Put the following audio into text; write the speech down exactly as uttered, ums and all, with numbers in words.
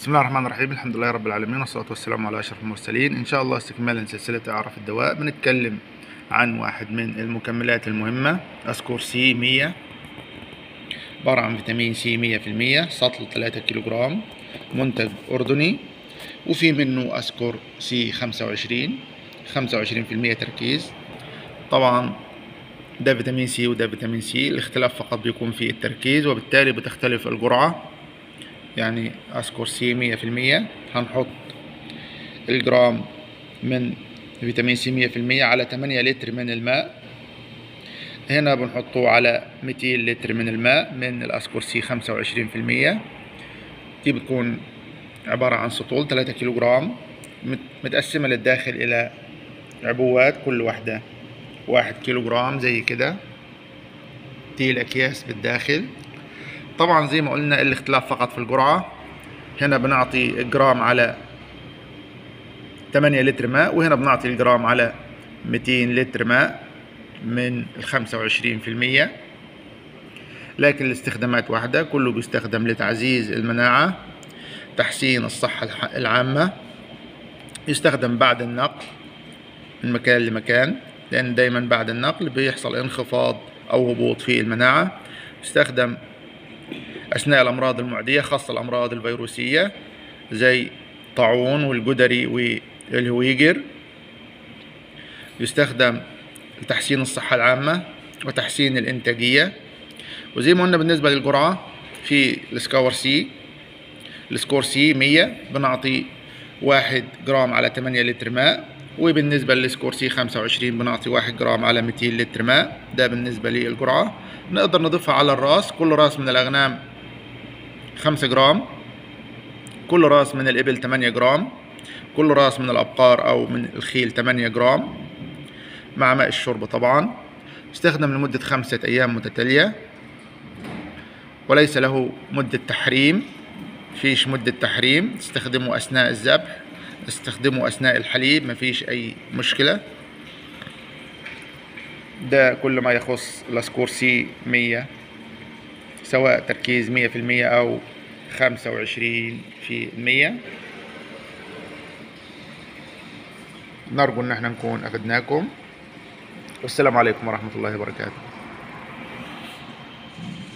بسم الله الرحمن الرحيم. الحمد لله رب العالمين، والصلاة والسلام على أشرف المرسلين. إن شاء الله استكمالا سلسلة أعراف الدواء، بنتكلم عن واحد من المكملات المهمة، أسكور سي مية، عبارة عن فيتامين سي مية في المية، سطل ثلاثة كيلو جرام، منتج أردني، وفي منه أسكور سي خمسة وعشرين خمسة وعشرين في المية تركيز. طبعا ده فيتامين سي وده فيتامين سي، الاختلاف فقط بيكون في التركيز، وبالتالي بتختلف الجرعة. يعني أسكور سي مية في المية هنحط الجرام من فيتامين سي مية في المية على تمانية لتر من الماء. هنا بنحطه على ميتين لتر من الماء من الأسكور سي خمسة وعشرين في المية. دي بتكون عبارة عن سطول ثلاثة كيلو جرام متقسمة للداخل إلى عبوات، كل واحدة واحد كيلو جرام زي كده. دي الأكياس بالداخل. طبعا زي ما قلنا الاختلاف فقط في الجرعة، هنا بنعطي الجرام على تمانية لتر ماء، وهنا بنعطي الجرام على ميتين لتر ماء من الخمسة وعشرين في المية. لكن الاستخدامات واحدة، كله بيستخدم لتعزيز المناعة، تحسين الصحة العامة، يستخدم بعد النقل من مكان لمكان، لأن دايما بعد النقل بيحصل انخفاض أو هبوط في المناعة. يستخدم أثناء الأمراض المعدية، خاصة الأمراض الفيروسية زي الطاعون والجدري والهويجر. يستخدم لتحسين الصحة العامة وتحسين الإنتاجية. وزي ما قلنا بالنسبة للجرعة، في السكور سي السكور سي مية بنعطي واحد جرام على تمانية لتر ماء، وبالنسبة للسكور سي خمسة وعشرين بنعطي واحد جرام على ميتين لتر ماء. ده بالنسبة للجرعة. نقدر نضيفها على الراس، كل راس من الأغنام خمسة جرام، كل راس من الإبل تمانية جرام، كل راس من الأبقار أو من الخيل تمانية جرام، مع ماء الشرب طبعا. يستخدم لمدة خمسة أيام متتالية، وليس له مدة تحريم. فيش مدة تحريم، تستخدمه أثناء الذبح، تستخدمه أثناء الحليب، مفيش أي مشكلة. ده كل ما يخص الأسكور سي مية، سواء تركيز مية في المية أو خمسة وعشرين في المية. نرجو أن احنا نكون أفدناكم، والسلام عليكم ورحمة الله وبركاته.